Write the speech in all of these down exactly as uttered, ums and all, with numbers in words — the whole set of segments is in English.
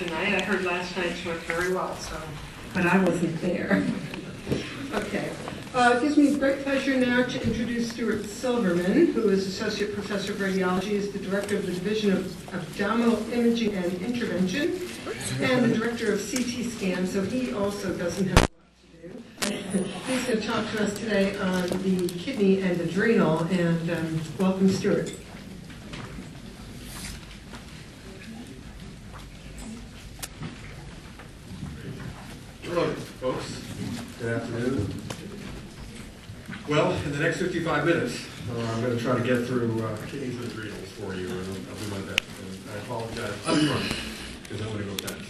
tonight. I heard last night's went very well, so, but I wasn't there. Okay. Uh, it gives me great pleasure now to introduce Stuart Silverman, who is Associate Professor of Radiology, is the Director of the Division of Abdominal Imaging and Intervention, and the Director of C T Scan, so he also doesn't have a lot to do. He's going to talk to us today on the kidney and adrenal, and um, welcome, Stuart. Hello, folks. Good afternoon. Well, in the next fifty-five minutes, uh, I'm going to try to get through uh, kidneys and adrenals for you, and I'll, I'll do my best. And I apologize up front, because I'm going to go fast.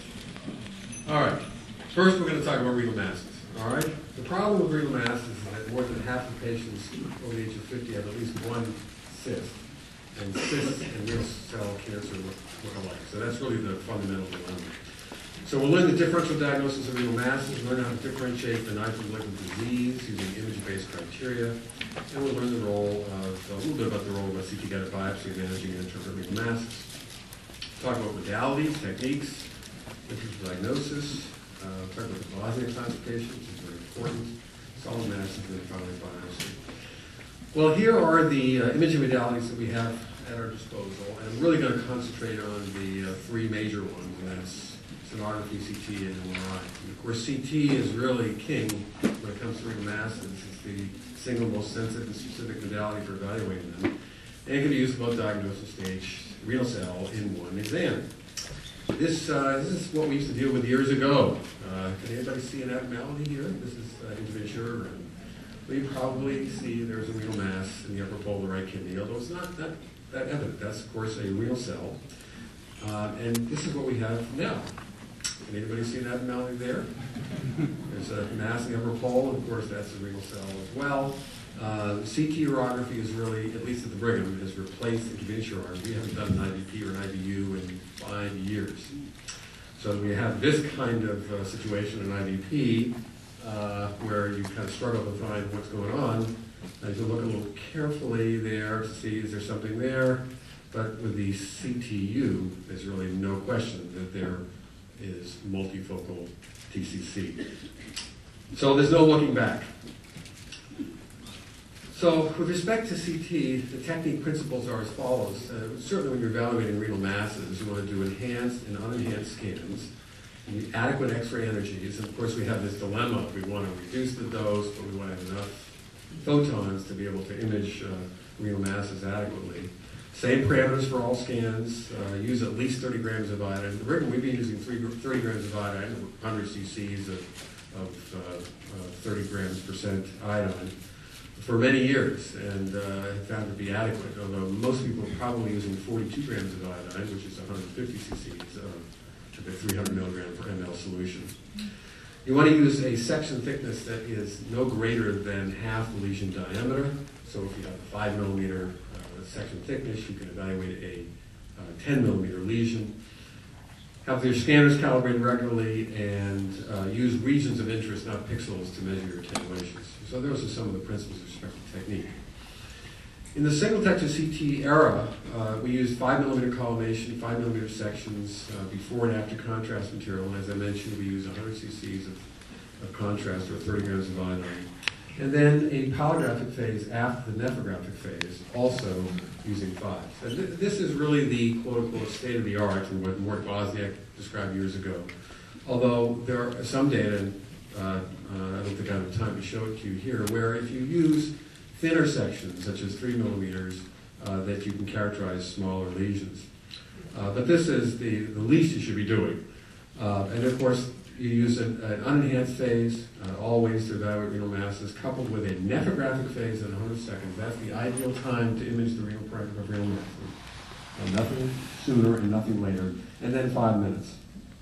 All right. First, we're going to talk about renal masses. All right? The problem with renal masses is that more than half of patients over the age of fifty have at least one cyst. And cysts and renal cell cancer look, look alike. So that's really the fundamental dilemma. So we'll learn the differential diagnosis of renal masses, learn how to differentiate benign from malignant disease using image-based criteria, and we'll learn the role of, a little bit about the role of a C T-guided biopsy in managing and interpreting renal masses. Talk about modalities, techniques, differential diagnosis, uh, talk about the Bosniak classification, which is very important, solid masses, and then finally biopsy. Well, here are the uh, imaging modalities that we have at our disposal, and I'm really going to concentrate on the uh, three major ones, and that's sonography, C T, and M R I. And of course, C T is really king when it comes to renal masses. It's the single most sensitive and specific modality for evaluating them. And it can be used for both diagnosis stage renal cell in one exam. This, uh, this is what we used to deal with years ago. Uh, can anybody see an abnormality here? This is uh, interventure, and well, you probably see there's a renal mass in the upper pole of the right kidney, although it's not that, that evident. That's, of course, a renal cell. Uh, and this is what we have now. Can anybody see an abnormality there? There's a mass in the upper pole, and of course that's a renal cell as well. Uh, C T urography is really, at least at the Brigham, has replaced intravenous urography. We haven't done an I V P or an I V U in five years. So we have this kind of uh, situation in I V P uh, where you kind of struggle to find what's going on. And you look a little carefully there to see is there something there. But with the C T U, there's really no question that there is multifocal T C C. So there's no looking back. So with respect to C T, the technique principles are as follows. Uh, certainly when you're evaluating renal masses, you want to do enhanced and unenhanced scans, you need adequate X-ray energies, and of course we have this dilemma. We want to reduce the dose, but we want to have enough photons to be able to image uh, renal masses adequately. Same parameters for all scans. Uh, use at least thirty grams of iodine. The Brigham, we've been using thirty grams of iodine, one hundred cc's of, of uh, uh, thirty grams percent iodine for many years, and uh, found to be adequate, although most people are probably using forty-two grams of iodine, which is one hundred fifty cc's of the three hundred milligram per ml solution. You want to use a section thickness that is no greater than half the lesion diameter. So if you have a five millimeter section thickness, you can evaluate a uh, ten millimeter lesion. Have your scanners calibrated regularly, and uh, use regions of interest, not pixels, to measure your attenuations. So those are some of the principles with respect to technique. In the single texture C T era, uh, we used five millimeter collimation, five millimeter sections uh, before and after contrast material. And as I mentioned, we use one hundred cc's of, of contrast, or thirty grams of iodine. And then a polographic phase after the nephrographic phase, also using five. So th this is really the quote-unquote state-of-the-art from what Mort Bosniak described years ago. Although there are some data, and uh, uh, I don't think I have time to show it to you here, where if you use thinner sections, such as three millimeters, uh, that you can characterize smaller lesions. Uh, but this is the, the least you should be doing. Uh, and of course, you use an, an unenhanced phase, uh, always to evaluate renal masses, coupled with a nephrographic phase at one hundred seconds. That's the ideal time to image the renal parenchyma of renal masses. Uh, nothing sooner and nothing later. And then five minutes.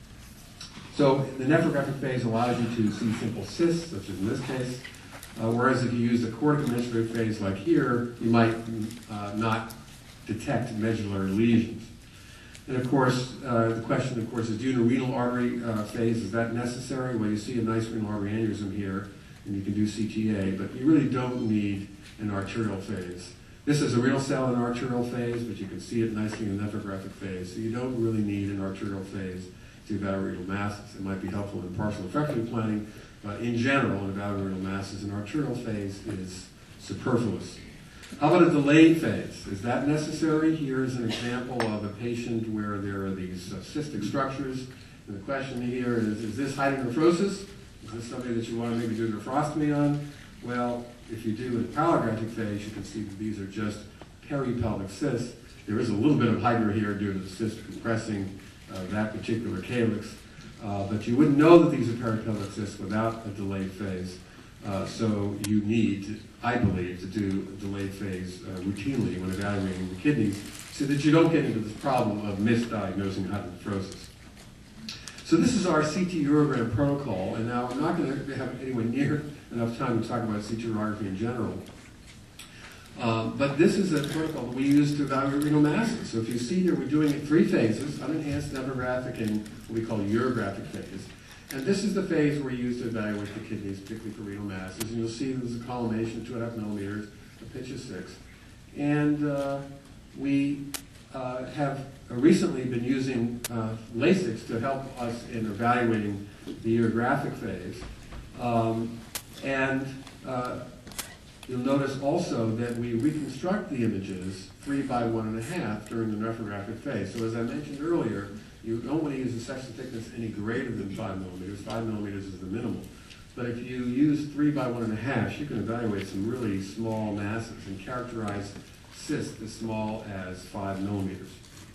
So the nephrographic phase allows you to see simple cysts, such as in this case, uh, whereas if you use the corticomedullary phase like here, you might uh, not detect medullary lesions. And of course, uh, the question, of course, is do the renal artery uh, phase, is that necessary? Well, you see a nice renal artery aneurysm here, and you can do C T A, but you really don't need an arterial phase. This is a renal cell in arterial phase, but you can see it nicely in the nephrographic phase, so you don't really need an arterial phase to evaluate renal masses. It might be helpful in partial effective planning, but in general, in evaluating renal masses, an arterial phase is superfluous. How about a delayed phase? Is that necessary? Here's an example of a patient where there are these uh, cystic structures. And the question here is, is this hydronephrosis? Is this something that you want to maybe do nephrostomy on? Well, if you do in the pyelographic phase, you can see that these are just peripelvic cysts. There is a little bit of hydra here due to the cyst compressing uh, that particular calyx. Uh, but you wouldn't know that these are peripelvic cysts without a delayed phase. Uh, so you need, to, I believe, to do a delayed phase uh, routinely when evaluating the kidneys so that you don't get into this problem of misdiagnosing hydronephrosis. So this is our C T urogram protocol, and now I'm not going to have anywhere near enough time to talk about C T urography in general. Um, but this is a protocol that we use to evaluate renal masses. So if you see here, we're doing it three phases, unenhanced demographic and what we call urographic phase. And this is the phase we use to evaluate the kidneys, particularly for renal masses. And you'll see there's a collimation, two and a half millimeters, a pitch of six. And uh, we uh, have recently been using uh, Lasix to help us in evaluating the urographic phase. Um, and uh, you'll notice also that we reconstruct the images three by one and a half during the nephrographic phase. So as I mentioned earlier, you don't want to use a section thickness any greater than five millimeters. Five millimeters is the minimal. But if you use three by one and a half, you can evaluate some really small masses and characterize cysts as small as five millimeters.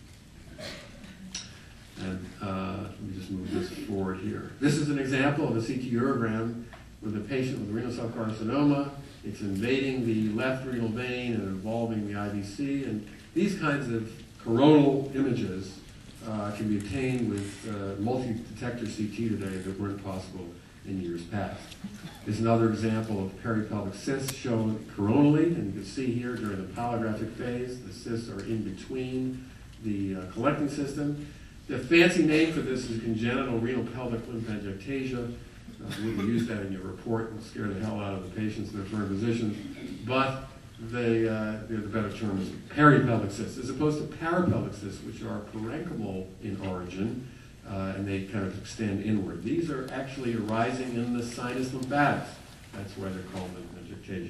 And uh, let me just move this forward here. This is an example of a C T urogram with a patient with renal cell carcinoma. It's invading the left renal vein and involving the I V C. And these kinds of coronal images uh, can be obtained with uh, multi-detector C T today that weren't possible in years past. Here's another example of peripelvic cysts shown coronally. And you can see here during the pyelographic phase, the cysts are in between the uh, collecting system. The fancy name for this is congenital renal pelvic lymphangiectasia. Uh, we can use that in your report and scare the hell out of the patients and their referring physicians. But they, uh, the better term is peripelvic cysts, as opposed to parapelvic cysts, which are parenchymal in origin, uh, and they kind of extend inward. These are actually arising in the sinus lymphatics. That's why they're called lymphangiectasia.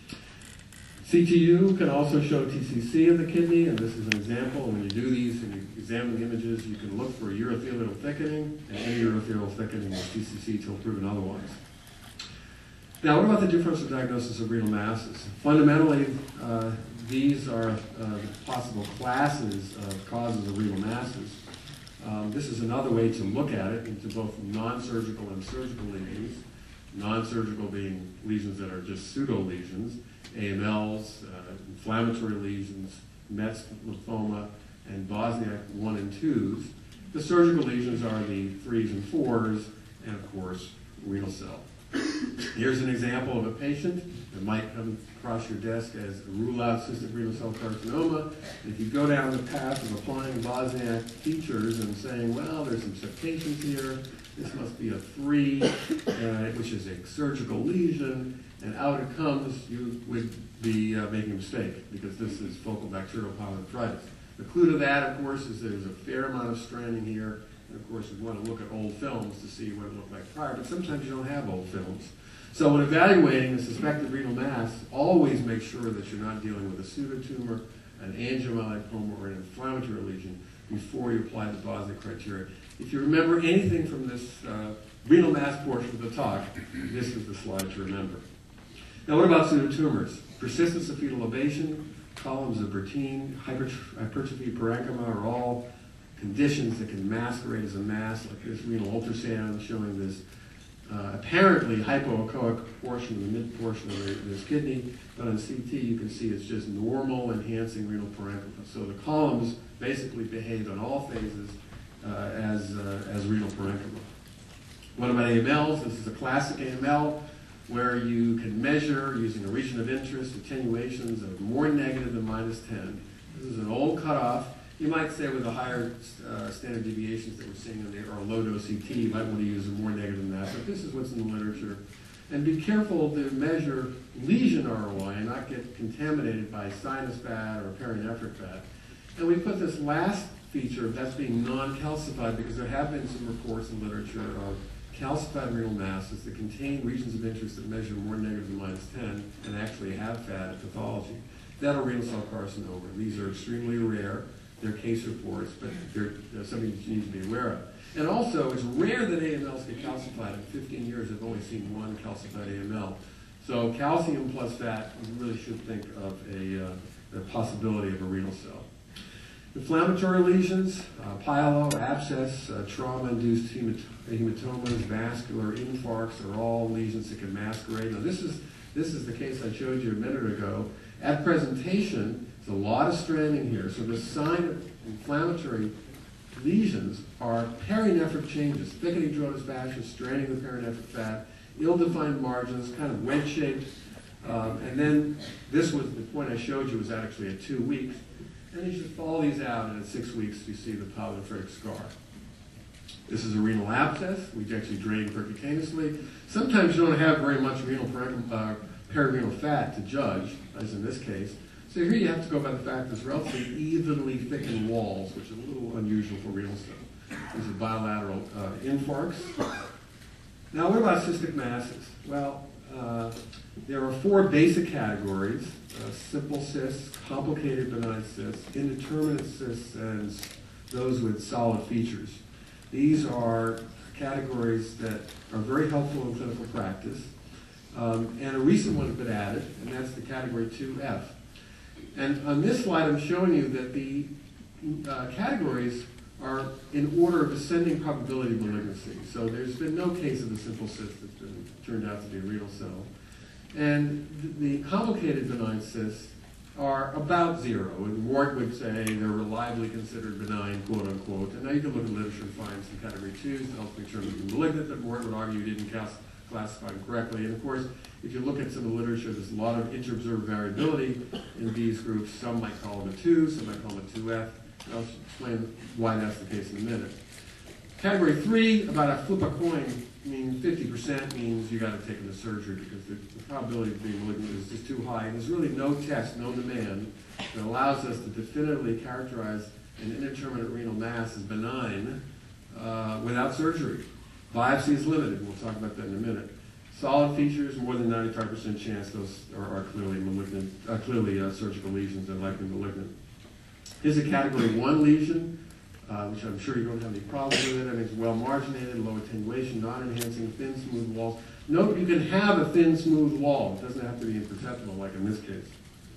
C T U can also show T C C of the kidney, and this is an example. When you do these and you examine the images, you can look for urothelial thickening, and any urothelial thickening is T C C till proven otherwise. Now, what about the differential diagnosis of renal masses? Fundamentally, uh, these are uh, possible classes of causes of renal masses. Um, this is another way to look at it into both non-surgical and surgical lesions. Non-surgical being lesions that are just pseudo-lesions, A M Ls, uh, inflammatory lesions, Mets, lymphoma, and Bosniak one and twos. The surgical lesions are the threes and fours, and of course, renal cell. Here's an example of a patient that might come across your desk as a rule-out cystic renal cell carcinoma. If you go down the path of applying Bosniak features and saying, well, there's some septations here, this must be a three, uh, which is a surgical lesion, and out it comes, you would be uh, making a mistake because this is focal bacterial pyelonephritis. The clue to that, of course, is there's a fair amount of stranding here. And of course, we want to look at old films to see what it looked like prior, but sometimes you don't have old films. So when evaluating a suspected renal mass, always make sure that you're not dealing with a pseudotumor, an angiomyolipoma, or an inflammatory lesion before you apply the Bosniak criteria. If you remember anything from this uh, renal mass portion of the talk, this is the slide to remember. Now, what about pseudotumors? Persistence of fetal labation, columns of Bertin, hypertrophy, parenchyma are all conditions that can masquerade as a mass, like this renal ultrasound showing this uh, apparently hypoechoic portion of the mid portion of the, this kidney, but on C T you can see it's just normal enhancing renal parenchyma. So the columns basically behave on all phases uh, as, uh, as renal parenchyma. What about A M Ls? This is a classic A M L where you can measure, using a region of interest, attenuations of more negative than minus ten. This is an old cutoff. You might say with the higher uh, standard deviations that we're seeing in the, or low-dose C T, you might want to use a more negative than that, but this is what's in the literature. And be careful to measure lesion R O I and not get contaminated by sinus fat or perinephric fat. And we put this last feature, that's being non-calcified, because there have been some reports in literature of calcified renal masses that contain regions of interest that measure more negative than minus ten and actually have fat at pathology. That or renal cell carcinoma. These are extremely rare. They're case reports, but they're, they're something that you need to be aware of. And also, it's rare that A M Ls get calcified. In fifteen years, I've only seen one calcified A M L. So calcium plus fat, you really should think of a, uh, the possibility of a renal cell. Inflammatory lesions, uh, pyelo, abscess, uh, trauma-induced hemat hematomas, vascular infarcts are all lesions that can masquerade. Now this is, this is the case I showed you a minute ago. At presentation, there's a lot of stranding here. So the sign of inflammatory lesions are perinephric changes, thickening drobus fascia, stranding the perinephric fat, ill-defined margins, kind of wedge-shaped. Um, and then this was the point I showed you was actually at two weeks. And you should follow these out, and at six weeks you see the polynephritic scar. This is a renal abscess. We actually drain percutaneously. Sometimes you don't have very much renal uh, perirenal fat to judge, as in this case. So here you have to go by the fact there's relatively evenly thickened walls, which is a little unusual for renal cell. These are bilateral uh, infarcts. Now, what about cystic masses? Well, uh, there are four basic categories: uh, simple cysts, complicated benign cysts, indeterminate cysts, and those with solid features. These are categories that are very helpful in clinical practice. Um, and a recent one has been added, and that's the category two F. And on this slide, I'm showing you that the uh, categories are in order of ascending probability of malignancy. So there's been no case of a simple cyst that's been turned out to be a renal cell. And the complicated benign cysts are about zero. And Ward would say they're reliably considered benign, quote unquote. And now you can look at literature and find some category twos that ultimately turn out to be malignant, that Ward would argue didn't classify them correctly. And of course, if you look at some of the literature, there's a lot of inter-observed variability in these groups. Some might call them a two, some might call them a two F. I'll explain why that's the case in a minute. Category three, about a flip a coin, means fifty percent means you got to take them to surgery because the, the probability of being malignant is just too high. And there's really no test, no demand that allows us to definitively characterize an indeterminate renal mass as benign uh, without surgery. Biopsy is limited. We'll talk about that in a minute. Solid features, more than ninety-five percent chance those are, are clearly malignant, uh, clearly uh, surgical lesions and likely malignant. Here's a category one lesion, uh, which I'm sure you don't have any problems with it. I mean, it's well marginated, low attenuation, non-enhancing, thin, smooth walls. Note you can have a thin, smooth wall. It doesn't have to be imperceptible like in this case.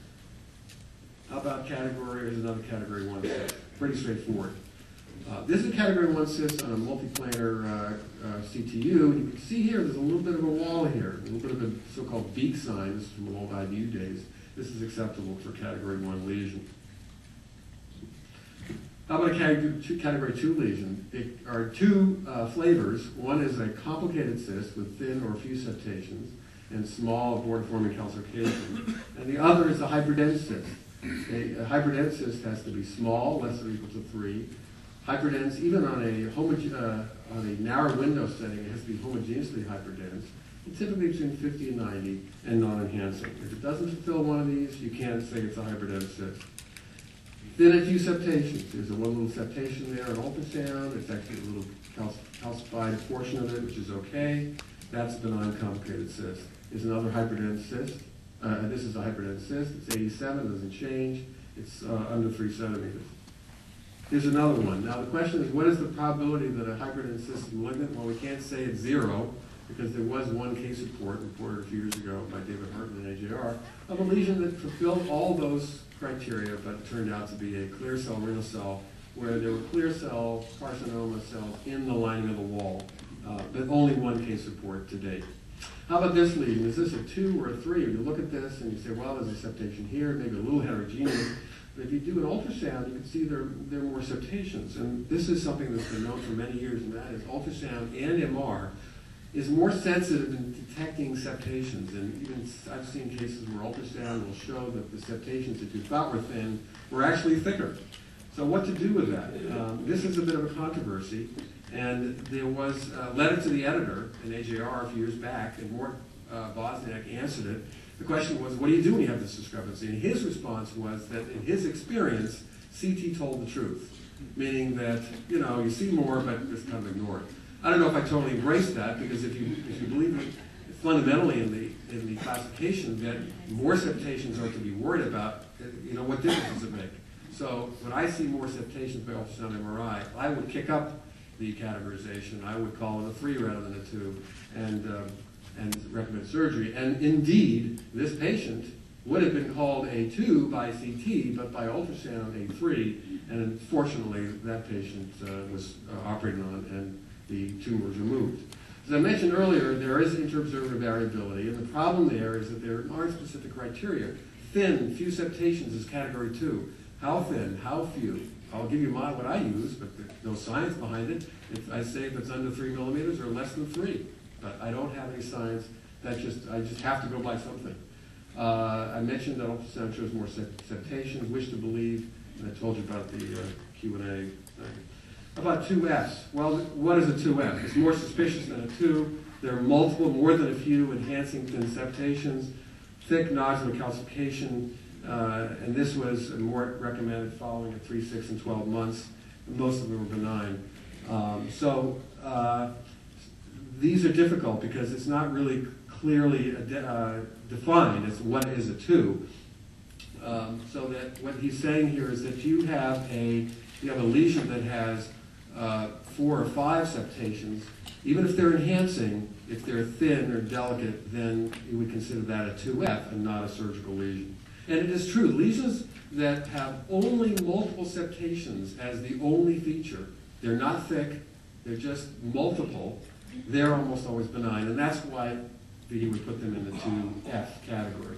How about category? Here's another category one cyst. Pretty straightforward. Uh, this is a category one cyst on a multiplanar uh, uh, C T U. And you can see here there's a little bit of a wall here, a little bit of a so-called beak sign. This is from old I B U days. This is acceptable for category one lesion. How about a category two, category two lesion? There are two uh, flavors. One is a complicated cyst with thin or few septations and small board-forming calcification. And the other is a hyperdense cyst. A, a hyperdense cyst has to be small, less than or equal to three. Hyperdense, even on a, homoge uh, on a narrow window setting, it has to be homogeneously hyperdense. And typically between fifty and ninety and non-enhancing. If it doesn't fulfill one of these, you can't say it's a hyperdense cyst. Then a few septations. There's a one little septation there, an ultrasound. It's actually a little calc calcified portion of it, which is okay. That's a benign complicated cyst. There's another hyperdense cyst. Uh, this is a hyperdense cyst. It's eighty-seven, doesn't change. It's uh, under three centimeters. Here's another one. Now the question is, what is the probability that a hyperdense cyst is malignant? Well, we can't say it's zero, because there was one case report reported a few years ago by David Hartman and A J R of a lesion that fulfilled all those criteria, but turned out to be a clear cell renal cell where there were clear cell carcinoma cells in the lining of the wall, uh, but only one case report to date. How about this lesion? Is this a two or a three? You look at this and you say, well, there's a septation here, maybe a little heterogeneous, but if you do an ultrasound, you can see there, there are more septations. And this is something that's been known for many years, and that is ultrasound and M R is more sensitive in detecting septations. And even I've seen cases where ultrasound will show that the septations that you thought were thin were actually thicker. So what to do with that? Um, this is a bit of a controversy. And there was a letter to the editor in A J R a few years back, and Mort uh, Bosniak answered it. The question was, what do you do when you have this discrepancy? And his response was that in his experience, C T told the truth. meaning that, you know, you see more, but just kind of ignore it. I don't know if I totally embrace that, because if you, if you believe it fundamentally in the, in the classification that more septations are to be worried about, you know, what difference does it make? So when I see more septations by ultrasound M R I, I would kick up the categorization. I would call it a three rather than a two, and, uh, and recommend surgery. And indeed, this patient would have been called a two by C T, but by ultrasound a three, and unfortunately that patient uh, was uh, operated on and the tumor was removed. As I mentioned earlier, there is interobserver variability, and the problem there is that there aren't specific criteria. Thin, few septations is category two. How thin, how few? I'll give you my, what I use, but there's no science behind it. If I say if it's under three millimeters or less than three, but I don't have any science. That just, I just have to go by something. Uh, I mentioned that ultrasound shows more septations, wish to believe, and I told you about the uh, Q and A thing. How about two Fs? Well, what is a two F? It's more suspicious than a two. There are multiple, more than a few, enhancing thin septations, thick nodular calcification, uh, and this was more recommended following at three, six, and twelve months. Most of them were benign. Um, so uh, these are difficult because it's not really clearly uh, defined as what is a two. Um, so that what he's saying here is that you have a you have a lesion that has uh, four or five septations. Even if they're enhancing, if they're thin or delicate, then you would consider that a two F and not a surgical lesion. And it is true, lesions that have only multiple septations as the only feature, they're not thick, they're just multiple, they're almost always benign, and that's why you would put them in the two F category.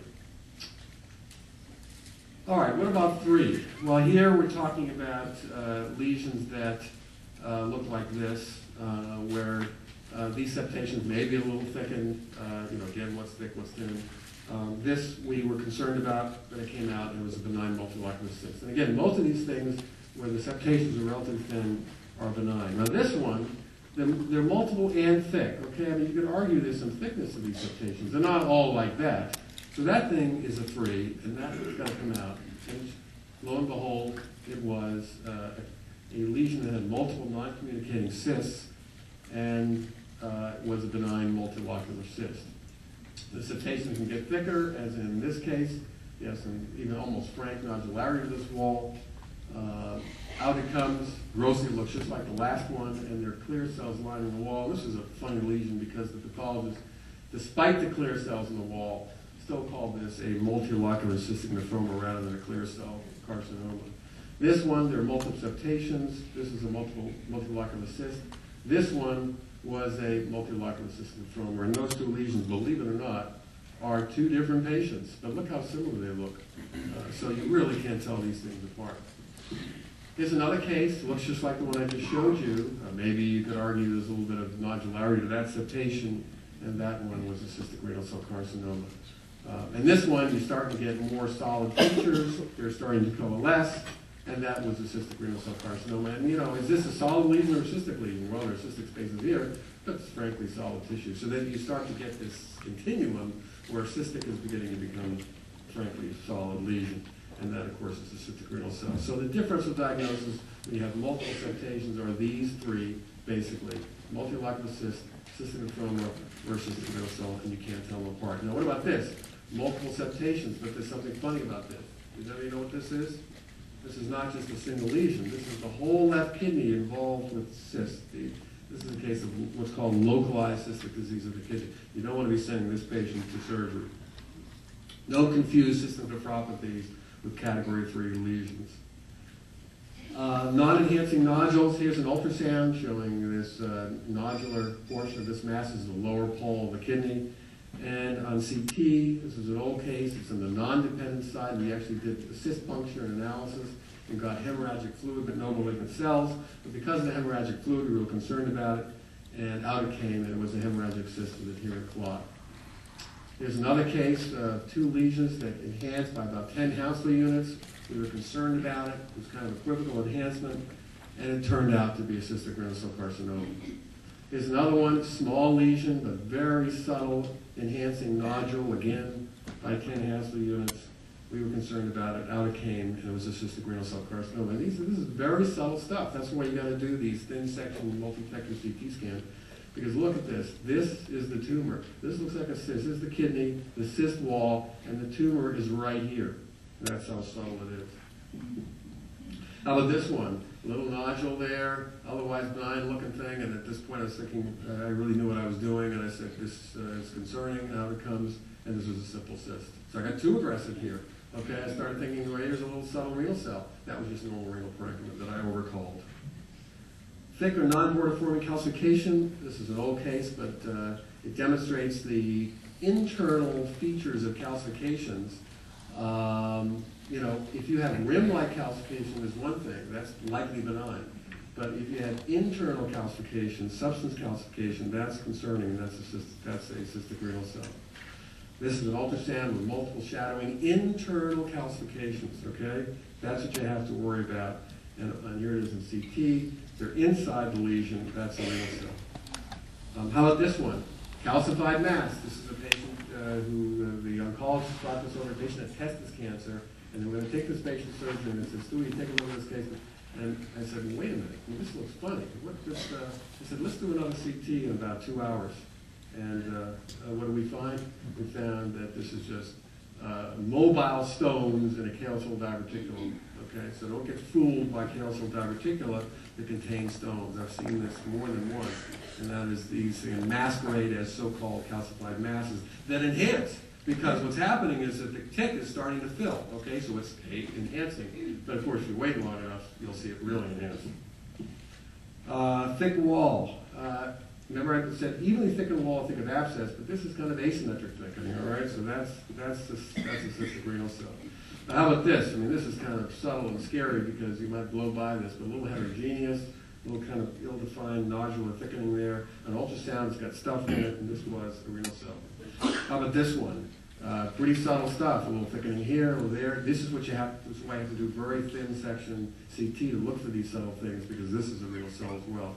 All right, what about three? Well, here we're talking about uh, lesions that uh, look like this, uh, where uh, these septations may be a little thickened, uh, you know, again, what's thick, what's thin. Um, this we were concerned about, but it came out and it was a benign multilocular cyst. And again, most of these things where the septations are relatively thin are benign. Now this one, they're, they're multiple and thick, okay? I mean, you could argue there's some thickness to these septations. They're not all like that. So that thing is a three, and that's got to come out. And lo and behold, it was uh, a lesion that had multiple non-communicating cysts and uh, was a benign multilocular cyst. The septation can get thicker, as in this case. Yes, and even almost frank nodularity of this wall. Uh, out it comes. Grossly looks just like the last one, and there are clear cells lining the wall. This is a funny lesion because the pathologist, despite the clear cells in the wall, still called this a multilocular cystic nephrom rather than a clear cell carcinoma. This one, there are multiple septations. This is a multiple multilocular cyst. This one was a multilocular cystic nephrom, and those two lesions, believe it or not, are two different patients. But look how similar they look. Uh, so you really can't tell these things apart. Here's another case. Looks just like the one I just showed you. Uh, maybe you could argue there's a little bit of nodularity to that septation, and that one was a cystic renal cell carcinoma. Uh, and this one, you're starting to get more solid features. They're starting to coalesce, and that was a cystic renal cell carcinoma. And, you know, is this a solid lesion or a cystic lesion? Well, there are cystic spaces here, but it's frankly solid tissue. So then you start to get this continuum where cystic is beginning to become, frankly, a solid lesion. And that, of course, is the cystic renal cell. So the difference of diagnosis when you have multiple septations are these three, basically. Multilocular cyst, cystic nephroma versus the renal cell, and you can't tell them apart. Now, what about this? Multiple septations, but there's something funny about this. Does anybody know what this is? This is not just a single lesion. This is the whole left kidney involved with cyst. The, this is a case of what's called localized cystic disease of the kidney. You don't want to be sending this patient to surgery. No confused cystic nephropathies with category three lesions. Uh, non-enhancing nodules. Here's an ultrasound showing this uh, nodular portion of this mass is the lower pole of the kidney. And on C T, this is an old case, it's on the non-dependent side. We actually did the cyst puncture and analysis and got hemorrhagic fluid but no malignant cells. But because of the hemorrhagic fluid, we were concerned about it, and out it came, and it was a hemorrhagic cyst with adherent clot. Here's another case of two lesions that enhanced by about ten Hounslow units. We were concerned about it. It was kind of equivocal enhancement, and it turned out to be a cystic renal cell carcinoma. Here's another one, small lesion, but very subtle enhancing nodule, again, by ten Hounslow units. we were concerned about it. Out it came, and it was a cystic renal cell carcinoma. And these, this is very subtle stuff. That's why you got to do these thin section multi-vector C T scans. Because look at this. This is the tumor. This looks like a cyst. This is the kidney, the cyst wall, and the tumor is right here. And that's how subtle it is. How about this one? A little nodule there, otherwise benign looking thing, and at this point I was thinking, uh, I really knew what I was doing, and I said, this uh, is concerning, out it comes, and this was a simple cyst. So I got too aggressive here. Okay, I started thinking, well, here's a little subtle renal cell. That was just normal renal parenchyma that I overcalled. Thick or non-border forming calcification, this is an old case, but uh, it demonstrates the internal features of calcifications. Um, you know, if you have rim-like calcification is one thing, that's likely benign. But if you have internal calcification, substance calcification, that's concerning, and that's a, cyst that's a cystic renal cell. This is an ultrasound with multiple shadowing, internal calcifications, okay? That's what you have to worry about. And, and here it is in C T. They're inside the lesion, that's a renal cell. Um, how about this one? Calcified mass. This is a patient uh, who uh, the oncologist brought this over, a patient that tested this cancer, and they were going to take this patient's surgery, and they said, Stu, you take a look at this case. And I said, well, wait a minute, well, this looks funny. What, this, uh, I said, let's do another C T in about two hours. And uh, uh, what do we find? We found that this is just uh, mobile stones in a calcium diverticulum. Okay, so don't get fooled by calcium diverticula that contain stones. I've seen this more than once, and that is these things masquerade as so-called calcified masses that enhance. Because what's happening is that the tick is starting to fill. Okay, so it's enhancing. But of course, if you wait long enough, you'll see it really enhancing. Uh, thick wall. Uh, Remember I said evenly thickened wall, think of abscess, but this is kind of asymmetric thickening, all right? So that's, that's, a, that's a cystic renal cell. Now how about this? I mean, this is kind of subtle and scary because you might blow by this, but a little heterogeneous, a little kind of ill-defined nodular thickening there. An ultrasound, it's got stuff in it, and this was a renal cell. How about this one? Uh, pretty subtle stuff, a little thickening here, a little there. This is what you have, this is why you have to do very thin section C T to look for these subtle things, because this is a renal cell as well.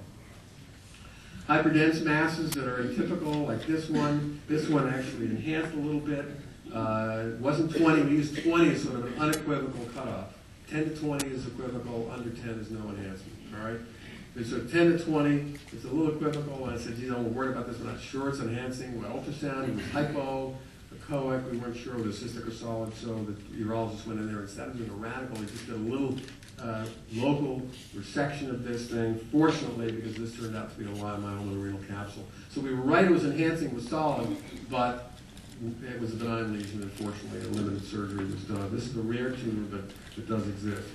Hyperdense masses that are atypical, like this one. This one actually enhanced a little bit. Uh, it wasn't twenty, we used twenty as sort of an unequivocal cutoff. ten to twenty is equivocal, under ten is no enhancement, all right? And so ten to twenty, it's a little equivocal, and I said, you know, we're worried about this, we're not sure it's enhancing. Well, ultrasound, it was hypo, the coec, we weren't sure whether it was cystic or solid, so the urologist went in there, instead of doing a radical, he just did a little Uh, local resection of this thing, fortunately, because this turned out to be a myeloma renal capsule. So we were right, it was enhancing, it was solid, but it was a benign lesion, unfortunately, a limited surgery was done. This is a rare tumor, but it does exist.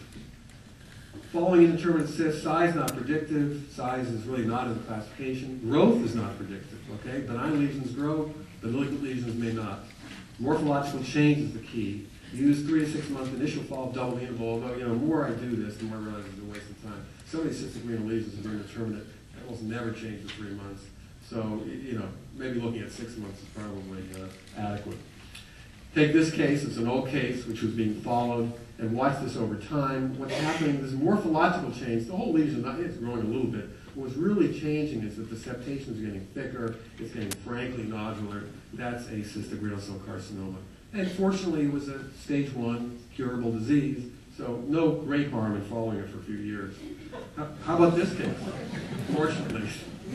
Following indeterminate cyst, size not predictive, size is really not in the classification. Growth is not predictive, okay? Benign lesions grow, but malignant lesions may not. Morphological change is the key. Use three to six month initial follow-up double interval, although, you know, the more I do this, the more I realize it's a waste of time. Some of these cystic renal lesions are indeterminate. They almost never change in three months. So, you know, maybe looking at six months is probably uh, adequate. Take this case, it's an old case which was being followed, and watch this over time. What's happening, this morphological change, the whole lesion, it's growing a little bit. What's really changing is that the septation is getting thicker, it's getting frankly nodular. That's a cystic renal cell carcinoma. And fortunately, it was a stage one curable disease, so no great harm in following it for a few years. How, how about this case? Fortunately.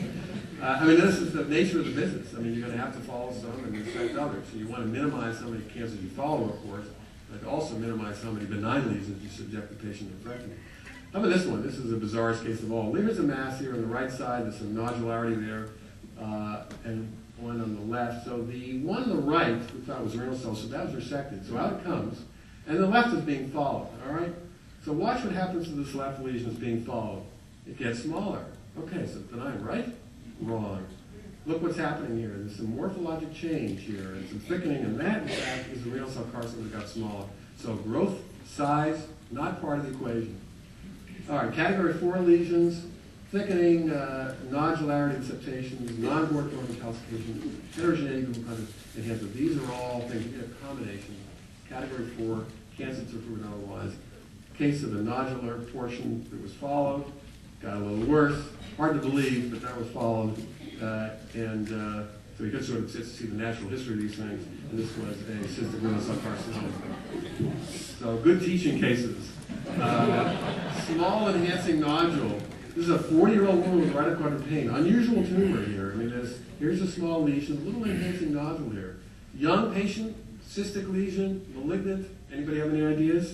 Uh, I mean, this is the nature of the business. I mean, you're going to have to follow some and infect others. So you want to minimize how many cancers you follow, of course, but also minimize how many benign lesions you subject the patient to infecting. How about this one? This is the bizarrest case of all. There's a mass here on the right side. There's some nodularity there, uh, and one on the left. So the one on the right, we thought was renal cell, so that was resected. So out it comes, and the left is being followed, all right? So watch what happens to this left lesion that's being followed. It gets smaller. Okay, so benign, right? Wrong. Look what's happening here. There's some morphologic change here, and some thickening, and that, in fact, is the renal cell carcinoma that got smaller. So growth, size, not part of the equation. All right, category four lesions, thickening, uh, nodularity and septations, non-border forming calcification, heterogeneity of kind of enhancement. These are all things you get a combination. Category four, cancer to proven otherwise. Case of the nodular portion that was followed, got a little worse. Hard to believe, but that was followed. Uh, and uh, So you can sort of see the natural history of these things, and this was a cystic renal cell carcinoma. So good teaching cases. Uh, small enhancing nodule. This is a forty-year-old woman with right quadrant pain. Unusual tumor here. I mean, there's, here's a small lesion, a little enhancing nodule here. Young patient, cystic lesion, malignant. Anybody have any ideas?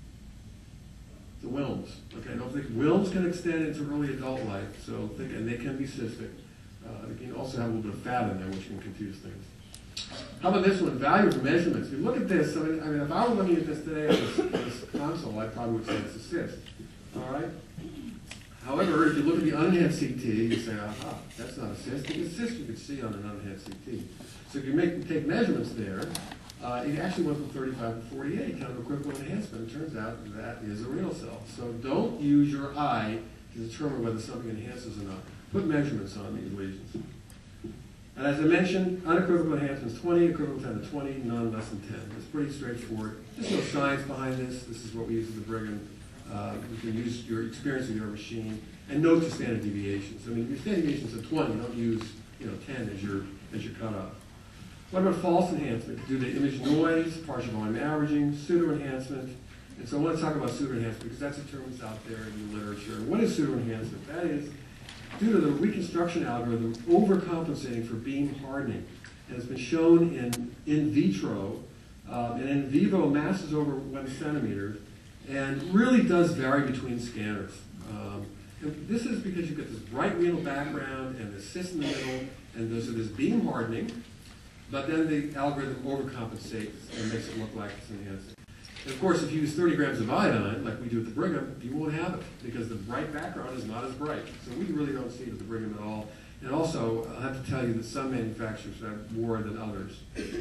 The Wilms. Okay, don't think Wilms can extend into early adult life, so think, and they can be cystic. Uh, they can also have a little bit of fat in there, which can confuse things. How about this one? Value of measurements. If you look at this, I mean, I mean if I were looking at this today on this, this console, I probably would say it's a cyst. All right. However, if you look at the unenhanced C T, you say, aha, that's not a cyst. Because cyst you could see on an unenhanced C T. So if you make take measurements there, uh, it actually went from thirty-five to forty-eight, kind of equivalent enhancement. It turns out that is a renal cell. So don't use your eye to determine whether something enhances or not. Put measurements on these lesions. And as I mentioned, unequivocal enhancement is twenty, equivocal ten to twenty, none less than ten. It's pretty straightforward. There's no science behind this. This is what we use at the Brigham. Uh, you can use your experience with your machine and note your standard deviations. I mean, your standard deviations are twenty. Don't use, you know, ten as your as your cutoff. What about false enhancement? Due to image noise, partial volume averaging, pseudo enhancement. And so I want to talk about pseudo enhancement because that's a term that's out there in the literature. What is pseudo enhancement? That is due to the reconstruction algorithm overcompensating for beam hardening. And it's been shown in in vitro um, and in vivo masses over one centimeter, and really does vary between scanners. Um, and this is because you've got this bright renal background and this cyst in the middle, and there's this beam hardening, but then the algorithm overcompensates and makes it look like it's enhancing. And of course, if you use thirty grams of iodine, like we do at the Brigham, you won't have it, because the bright background is not as bright. So we really don't see it at the Brigham at all. And also, I'll have to tell you that some manufacturers have more than others.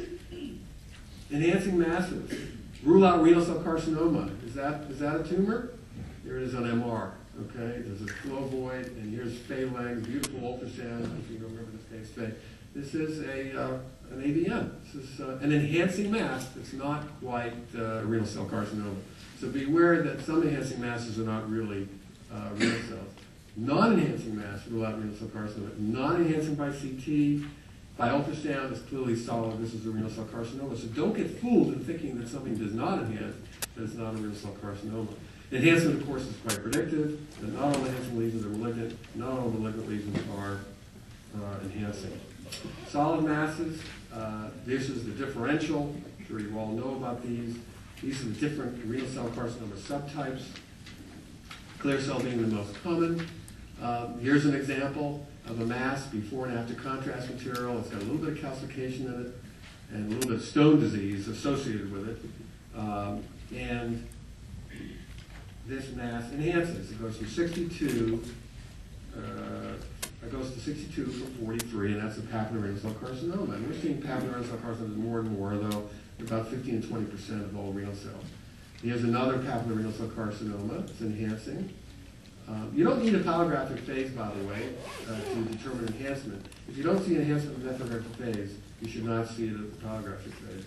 Enhancing masses. Rule out renal cell carcinoma. Is that, is that a tumor? Here it is on M R. Okay, there's a flow void, and here's Fay Lang, beautiful ultrasound. If you remember this case, Fay. This is a, uh, an A V N. This is uh, an enhancing mass that's not quite uh, renal cell carcinoma. So be aware that some enhancing masses are not really uh, renal cells. Non-enhancing mass, rule out renal cell carcinoma. Non-enhancing by C T, by ultrasound, is clearly solid. This is a renal cell carcinoma. So don't get fooled in thinking that something does not enhance, that it's not a renal cell carcinoma. Enhancement, of course, is quite predictive. That not all enhancing lesions are malignant. Not all malignant lesions are uh, enhancing. Solid masses, uh, this is the differential. I'm sure you all know about these. These are the different renal cell carcinoma subtypes. Clear cell being the most common. Um, here's an example of a mass before and after contrast material. It's got a little bit of calcification in it and a little bit of stone disease associated with it. Um, and this mass enhances. It goes from sixty-two, uh, it goes to sixty-two from forty-three, and that's a papillary cell carcinoma. And we're seeing papillary cell carcinomas more and more, though about fifteen to twenty percent of all renal cells. Here's another papillary cell carcinoma. It's enhancing. Um, you don't need a palligraphic phase, by the way, uh, to determine enhancement. If you don't see enhancement in the palligraphic phase, you should not see it at the palligraphic phase.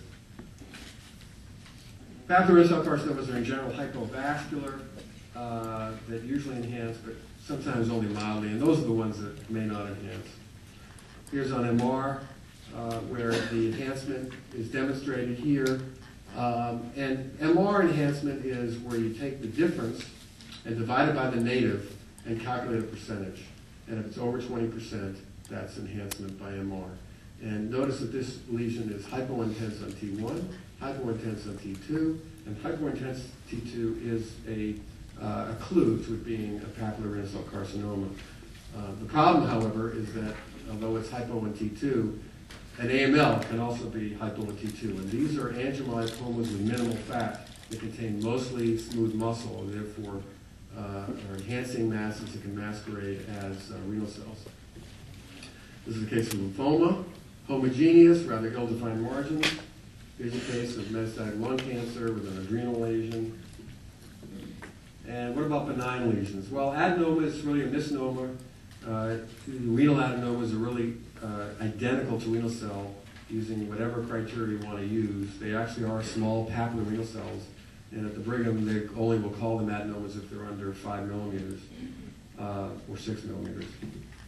Papillary cell carcinomas are in general hypovascular, uh, that usually enhance, but sometimes only mildly, and those are the ones that may not enhance. Here's on M R, uh, where the enhancement is demonstrated here. Um, and M R enhancement is where you take the difference and divide it by the native and calculate a percentage. And if it's over twenty percent, that's enhancement by M R. And notice that this lesion is hypointense on T one, hypointense on T two, and hypointense T two is a, uh, a clue to it being a papillary renal cell carcinoma. Uh, the problem, however, is that although it's hypo in T two, an A M L can also be hypo in T two. And these are angiomyopomas with minimal fat that contain mostly smooth muscle and therefore uh, are enhancing masses that can masquerade as uh, renal cells. This is a case of lymphoma, homogeneous, rather ill-defined margins. Here's a case of metastatic lung cancer with an adrenal lesion. And what about benign lesions? Well, adenoma is really a misnomer. Uh, renal adenomas are really uh, identical to renal cell using whatever criteria you want to use. They actually are small papillary renal cells. And at the Brigham, they only will call them adenomas if they're under five millimeters uh, or six millimeters.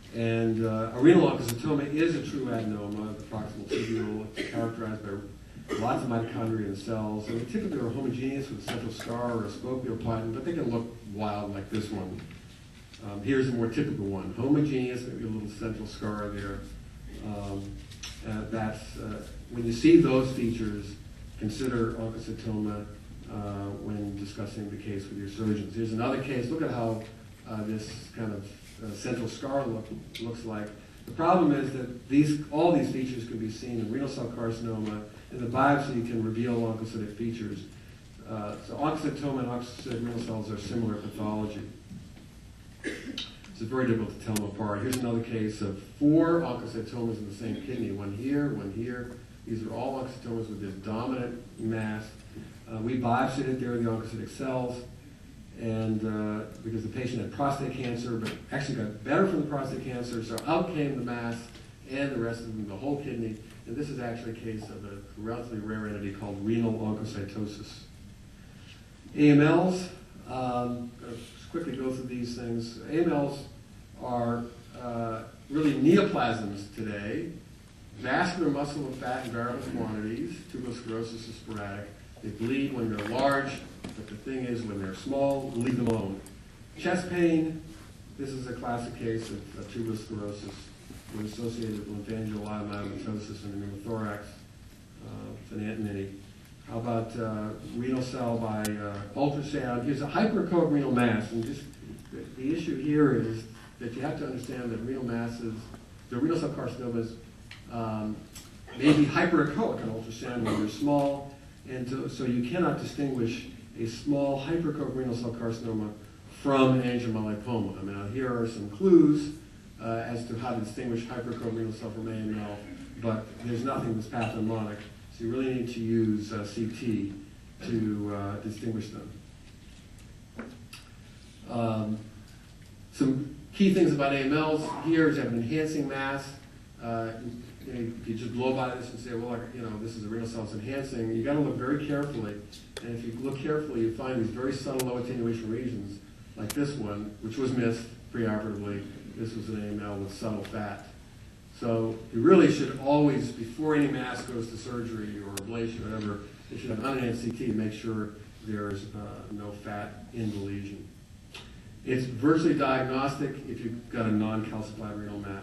And uh, a renal oncocytoma is a true adenoma of the proximal tubule. It's characterized by lots of mitochondria in cells, and they typically are homogeneous with a central scar or a spogioplasm, but they can look wild like this one. Um, here's a more typical one. Homogeneous, maybe a little central scar there. Um, uh, that's, uh, when you see those features, consider oncocytoma uh, when discussing the case with your surgeons. Here's another case. Look at how uh, this kind of uh, central scar look, looks like. The problem is that these, all these features can be seen in renal cell carcinoma. In the biopsy, you can reveal oncocytic features. Uh, so oncocytoma and oncocytic renal cells are similar pathology. It's very difficult to tell them apart. Here's another case of four oncocytomas in the same kidney, one here, one here. These are all oncocytomas with this dominant mass. Uh, we biopsied it, there are the oncocytic cells, and uh, because the patient had prostate cancer, but actually got better from the prostate cancer, so out came the mass and the rest of them, the whole kidney. And this is actually a case of a relatively rare entity called renal oncocytosis. A M Ls, um, I'll just quickly go through these things. A M Ls are uh, really neoplasms today, vascular muscle and fat in variable quantities. Tuberous sclerosis is sporadic. They bleed when they're large, but the thing is, when they're small, leave them alone. Chest pain, this is a classic case of, of tuberous sclerosis when associated with lymphangial leiomyomatosis in the pneumothorax. Uh, it's an antony. How about uh, renal cell by uh, ultrasound? Here's a hyperechoic renal mass, and just the, the issue here is that you have to understand that renal masses, the renal cell carcinomas, um, may be hyperechoic on ultrasound when they're small, and to, so you cannot distinguish a small hyperechoic renal cell carcinoma from angiomyolipoma. I mean, here are some clues uh, as to how to distinguish hyperechoic renal cell from A M L, but there's nothing that's pathognomonic. So you really need to use uh, C T to uh, distinguish them. Um, some key things about A M Ls here is you have an enhancing mass. Uh, you know, if you just blow by this and say, well, you know, this is a renal cell it's enhancing, you got to look very carefully. And if you look carefully, you find these very subtle low attenuation regions, like this one, which was missed preoperatively. This was an A M L with subtle fat. So you really should always, before any mass goes to surgery or ablation or whatever, you should have unenhanced C T to make sure there's uh, no fat in the lesion. It's virtually diagnostic if you've got a non-calcified renal mass.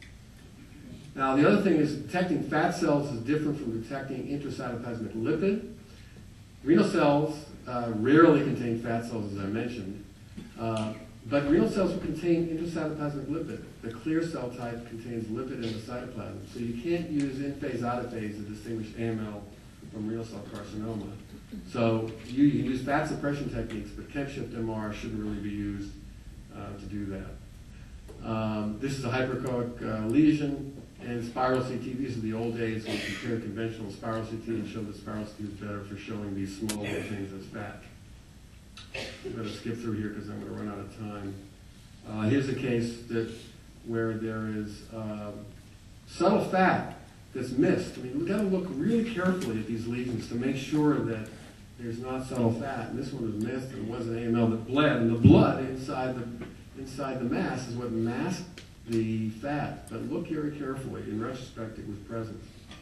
Now the other thing is detecting fat cells is different from detecting intracytoplasmic lipid. Renal cells uh, rarely contain fat cells, as I mentioned. Uh, But renal cells will contain intracytoplasmic lipid. The clear cell type contains lipid in the cytoplasm. So you can't use in-phase, out-of-phase to distinguish A M L from renal cell carcinoma. So you, you can use fat suppression techniques, but Chemshift M R shouldn't really be used uh, to do that. Um, this is a hyperechoic uh, lesion, and spiral C T. These are the old days when we compared conventional spiral C T and showed that spiral C T is better for showing these small little things as fat. I'm going to skip through here because I'm going to run out of time. Uh, here's a case that where there is uh, subtle fat that's missed. I mean, we've got to look really carefully at these lesions to make sure that there's not subtle fat. And this one was missed, and it was an A M L that bled. And the blood inside the inside the mass is what masked the fat. But look very carefully. In retrospect, it was present.